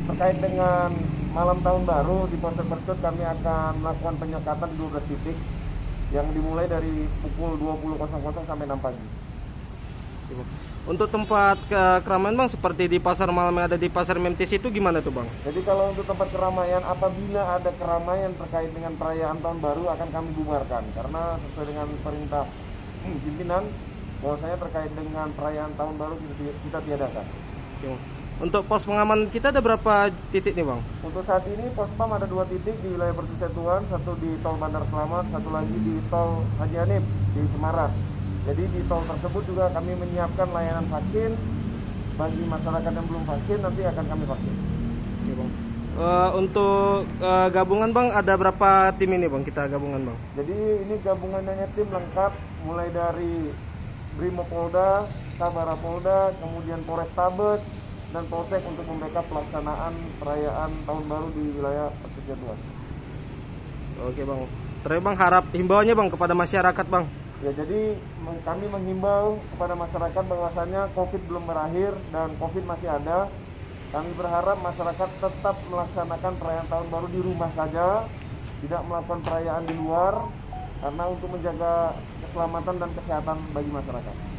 terkait dengan malam tahun baru di Polsek Percut kami akan melakukan penyekatan di 12 titik yang dimulai dari pukul 20.00 sampai 6 pagi. Untuk tempat keramaian Bang, seperti di pasar malam yang ada di Pasar Memtis itu gimana tuh Bang? Jadi kalau untuk tempat keramaian, apabila ada keramaian terkait dengan perayaan tahun baru akan kami bubarkan, karena sesuai dengan perintah pimpinan bahwasanya terkait dengan perayaan tahun baru kita tiadakan. Untuk pos pengaman kita ada berapa titik nih Bang? Untuk saat ini pospam ada 2 titik di wilayah Pertusetuan, satu di tol Bandar Selamat, satu lagi di tol Haji Hanif di Semarang. Jadi di tol tersebut juga kami menyiapkan layanan vaksin bagi masyarakat yang belum vaksin, nanti akan kami vaksin. Oke, Bang. Untuk gabungan Bang, ada berapa tim ini Bang, kita gabungan Bang? Jadi ini gabungannya tim lengkap, mulai dari Brimopolda, Sabara Polda, kemudian Polrestabes, dan Polsek untuk membackup pelaksanaan perayaan tahun baru di wilayah Pertusetuan. Oke Bang. Terus Bang, harap himbauannya Bang kepada masyarakat Bang. Ya, jadi kami menghimbau kepada masyarakat bahwasanya COVID belum berakhir dan COVID masih ada. Kami berharap masyarakat tetap melaksanakan perayaan tahun baru di rumah saja, tidak melakukan perayaan di luar, karena untuk menjaga keselamatan dan kesehatan bagi masyarakat.